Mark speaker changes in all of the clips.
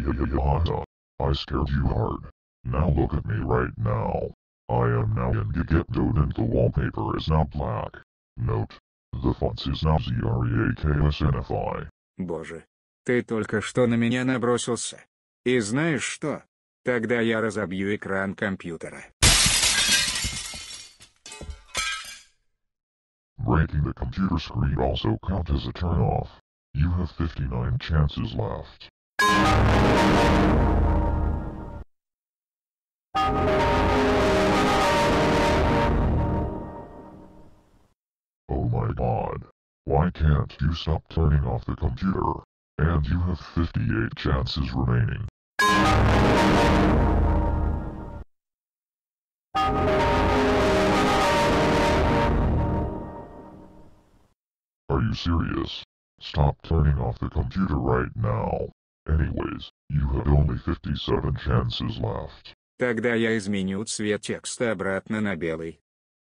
Speaker 1: I scared you hard. Now look at me right now. I am now in Gigepto and the wallpaper is now black. Note. The fonts is now ZREAKSNFI.
Speaker 2: Боже. Ты только что на меня набросился. И знаешь что? Тогда я разобью экран компьютера.
Speaker 1: Breaking the computer screen also count as a turn-off. You have 59 chances left. Oh my god. Why can't you stop turning off the computer? And you have 58 chances remaining. Are you serious? Stop turning off the computer right now. Anyways, you have only 57 chances left.
Speaker 2: Тогда я изменю цвет текста обратно на белый.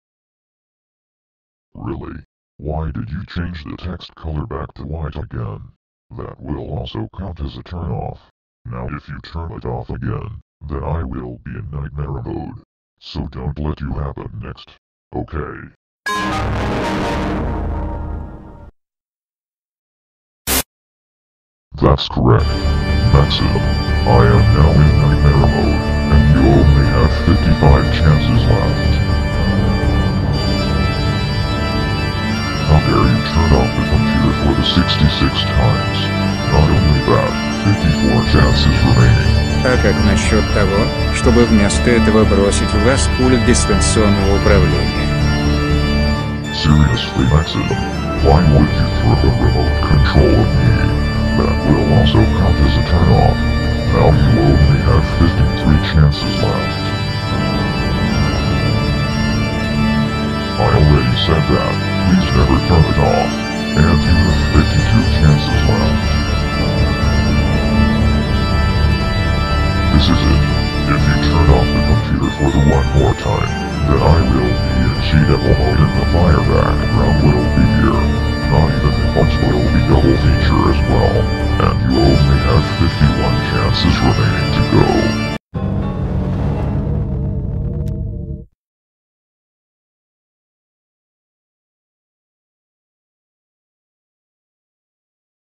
Speaker 1: Really? Why did you change the text color back to white again? That will also count as a turn-off. Now if you turn it off again, then I will be in nightmare mode. So don't let you happen next. Okay. That's correct. Maximum. I am now in nightmare mode, and you only have 55 chances left. How dare you turn off the computer for the 66 times? Not only that, 54 chances remaining.
Speaker 2: А как насчет того, чтобы вместо этого бросить в вас пульт дистанционного управления?
Speaker 1: Seriously, Maximum, why would you throw the remote control at me? That will also count as a turn-off. Now you only have 53 chances left. I already said that, please never turn it off. And you have 52 chances left. This is it. If you turn off the computer for the one more time, then I will be in G-Devil mode and the fire background will be here. Not even the fonts will be double feature as well. And you only have 51 chances remaining to go.